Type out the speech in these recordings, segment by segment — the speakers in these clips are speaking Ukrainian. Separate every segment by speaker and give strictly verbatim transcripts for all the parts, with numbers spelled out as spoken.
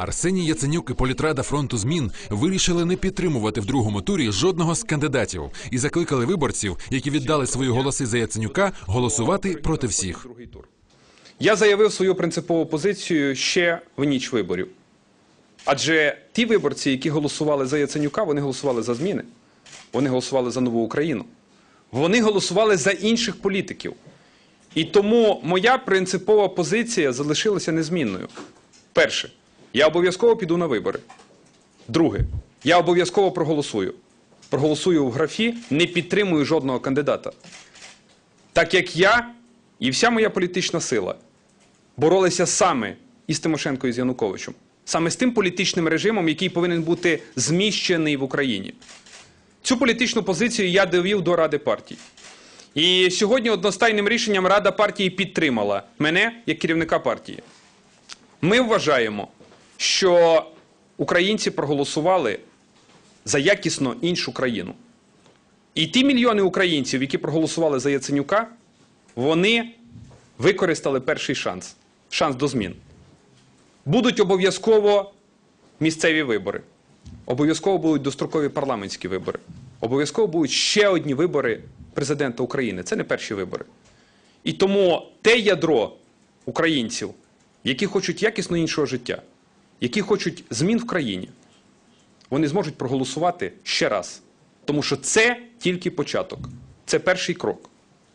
Speaker 1: Арсеній Яценюк і політрада фронту змін вирішили не підтримувати в другому турі жодного з кандидатів і закликали виборців, які віддали свої голоси за Яценюка, голосувати проти всіх.
Speaker 2: Я заявив свою принципову позицію ще в ніч виборів. Адже ті виборці, які голосували за Яценюка, вони голосували за зміни. Вони голосували за нову Україну. Вони голосували за інших політиків. І тому моя принципова позиція залишилася незмінною. Перше. Я обов'язково піду на вибори. Друге. Я обов'язково проголосую. Проголосую в графі «Не підтримую жодного кандидата». Так як я і вся моя політична сила боролися саме із Тимошенко і з Януковичем. Саме з тим політичним режимом, який повинен бути зміщений в Україні. Цю політичну позицію я довів до Ради партій. І сьогодні одностайним рішенням Рада партії підтримала мене як керівника партії. Ми вважаємо, що українці проголосували за якісно іншу країну. І ті мільйони українців, які проголосували за Яценюка, вони використали перший шанс. Шанс до змін. Будуть обов'язково місцеві вибори. Обов'язково будуть дострокові парламентські вибори. Обов'язково будуть ще одні вибори президента України. Це не перші вибори. І тому те ядро українців, які хочуть якісно іншого життя, які хочуть змін в країні, вони зможуть проголосувати ще раз. Тому що це тільки початок. Це перший крок.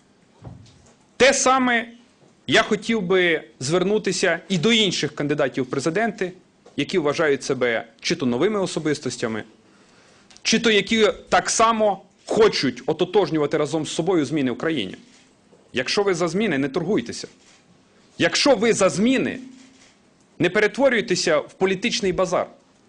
Speaker 2: Те саме я хотів би звернутися і до інших кандидатів в президенти, які вважають себе чи то новими особистостями, чи то які так само хочуть ототожнювати разом з собою зміни в країні. Якщо ви за зміни, не торгуйтеся. Якщо ви за зміни, не перетворюйтеся в політичний базар.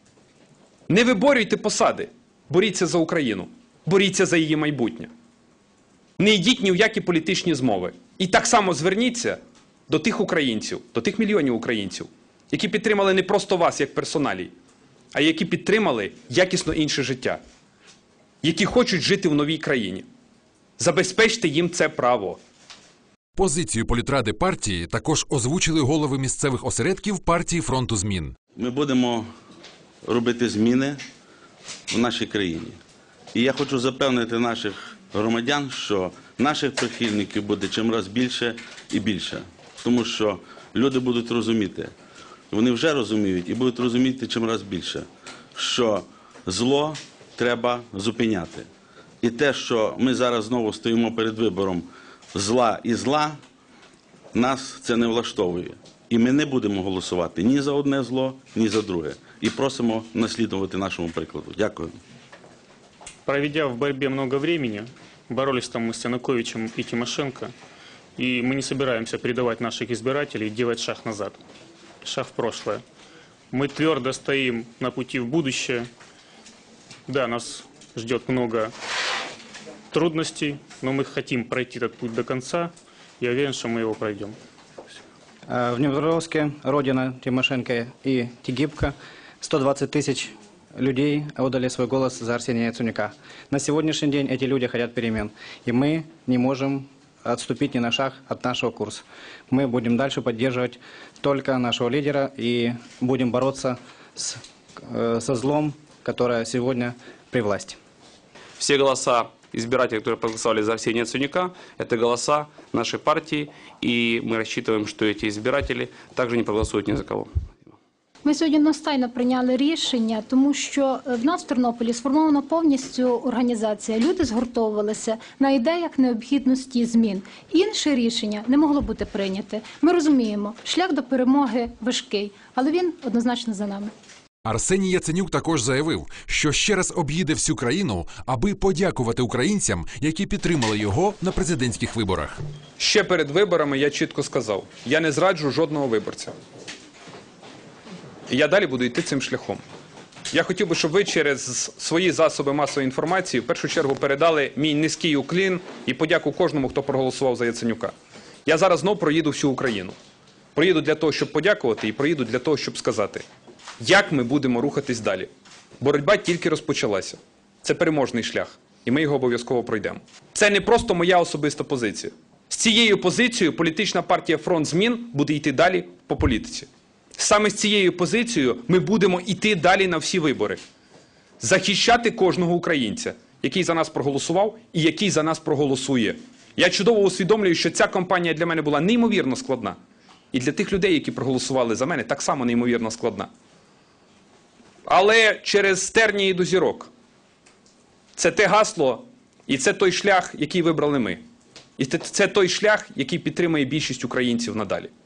Speaker 2: Не виборюйте посади. Боріться за Україну. Боріться за її майбутнє. Не йдіть ні в які політичні змови. І так само зверніться до тих українців, до тих мільйонів українців, які підтримали не просто вас як персоналій, а які підтримали якісно інше життя, які хочуть жити в новій країні. Забезпечте їм це право.
Speaker 1: Позицію політради партії також озвучили голови місцевих осередків партії фронту змін.
Speaker 3: Ми будемо робити зміни в нашій країні. І я хочу запевнити наших громадян, що наших прихильників буде чимраз більше і більше. Тому що люди будуть розуміти, вони вже розуміють і будуть розуміти чимраз більше, що зло треба зупиняти. І те, що ми зараз знову стоїмо перед вибором зла і зла, нас це не влаштовує. І ми не будемо голосувати ні за одне зло, ні за друге. І просимо наслідувати нашому прикладу. Дякую.
Speaker 4: Проведя в борьбе много времени, боролись там мы с Януковичем и Тимошенко, и мы не собираемся предавать наших избирателей и делать шаг назад, шаг в прошлое. Мы твердо стоим на пути в будущее. Да, нас ждет много трудностей, но мы хотим пройти этот путь до конца. Я уверен, что мы его пройдем.
Speaker 5: В Днепропетровске, родина Тимошенко и Тегибко, сто двадцать тысяч людей отдали свой голос за Арсения Яценюка. На сегодняшний день эти люди хотят перемен. И мы не можем отступить ни на шаг от нашего курса. Мы будем дальше поддерживать только нашего лидера и будем бороться с, э, со злом, которое сегодня при власти.
Speaker 6: Все голоса избирателей, которые проголосовали за Арсения Яценюка, это голоса нашей партии, и мы рассчитываем, что эти избиратели также не проголосуют ни за кого.
Speaker 7: Ми сьогодні одностайно прийняли рішення, тому що в нас в Тернополі сформована повністю організація. Люди згуртовувалися на ідеях необхідності змін. Інше рішення не могло бути прийняте. Ми розуміємо, шлях до перемоги важкий, але він однозначно за нами.
Speaker 1: Арсеній Яценюк також заявив, що ще раз об'їде всю країну, аби подякувати українцям, які підтримали його на президентських виборах.
Speaker 2: Ще перед виборами я чітко сказав, я не зраджу жодного виборця. І я далі буду йти цим шляхом. Я хотів би, щоб ви через свої засоби масової інформації в першу чергу передали мій низький уклін і подяку кожному, хто проголосував за Яценюка. Я зараз знов проїду всю Україну. Проїду для того, щоб подякувати, і проїду для того, щоб сказати, як ми будемо рухатись далі. Боротьба тільки розпочалася. Це переможний шлях, і ми його обов'язково пройдемо. Це не просто моя особиста позиція. З цією позицією політична партія «Фронт змін» буде йти далі по політиці. Саме з цією позицією ми будемо йти далі на всі вибори. Захищати кожного українця, який за нас проголосував і який за нас проголосує. Я чудово усвідомлюю, що ця кампанія для мене була неймовірно складна. І для тих людей, які проголосували за мене, так само неймовірно складна. Але через тернії до зірок. Це те гасло і це той шлях, який вибрали ми. І це той шлях, який підтримує більшість українців надалі.